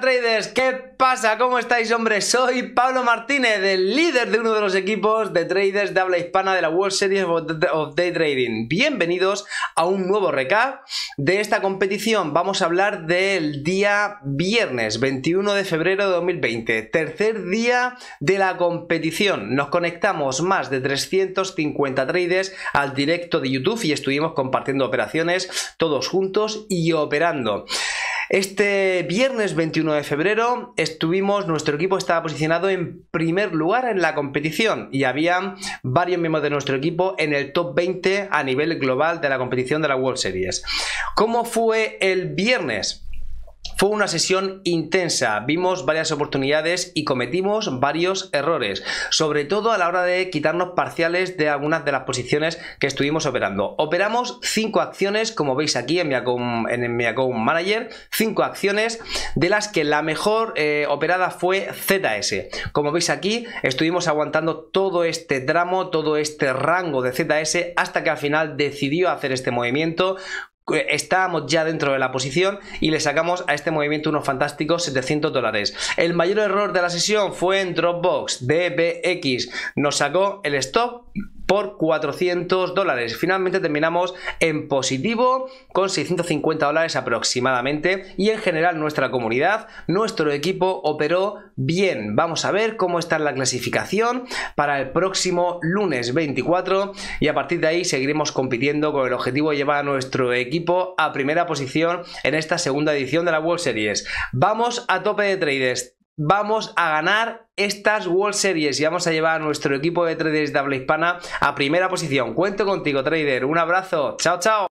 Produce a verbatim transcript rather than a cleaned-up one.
traders, ¿qué pasa? ¿Cómo estáis, hombre? Soy Pablo Martínez, el líder de uno de los equipos de traders de habla hispana de la World Series of Day Trading. Bienvenidos a un nuevo recap de esta competición. Vamos a hablar del día viernes veintiuno de febrero de dos mil veinte, tercer día de la competición. Nos conectamos más de trescientos cincuenta traders al directo de YouTube y estuvimos compartiendo operaciones todos juntos y operando. Este viernes veintiuno de febrero estuvimos, nuestro equipo estaba posicionado en primer lugar en la competición y había varios miembros de nuestro equipo en el top veinte a nivel global de la competición de la World Series. ¿Cómo fue el viernes? Fue una sesión intensa, vimos varias oportunidades y cometimos varios errores, sobre todo a la hora de quitarnos parciales de algunas de las posiciones que estuvimos operando. Operamos cinco acciones, como veis aquí en mi account, en mi account manager, cinco acciones, de las que la mejor eh, operada fue Z S. Como veis aquí, estuvimos aguantando todo este tramo, todo este rango de Z S, hasta que al final decidió hacer este movimiento. Estábamos ya dentro de la posición y le sacamos a este movimiento unos fantásticos setecientos dólares. El mayor error de la sesión fue en Dropbox. D B X nos sacó el stop por cuatrocientos dólares. Finalmente terminamos en positivo con seiscientos cincuenta dólares aproximadamente, y en general nuestra comunidad, nuestro equipo operó bien. Vamos a ver cómo está la clasificación para el próximo lunes veinticuatro y a partir de ahí seguiremos compitiendo con el objetivo de llevar a nuestro equipo a primera posición en esta segunda edición de la World Series. Vamos a tope de traders. Vamos a ganar estas World Series y vamos a llevar a nuestro equipo de traders de habla hispana a primera posición. Cuento contigo, trader. Un abrazo. Chao, chao.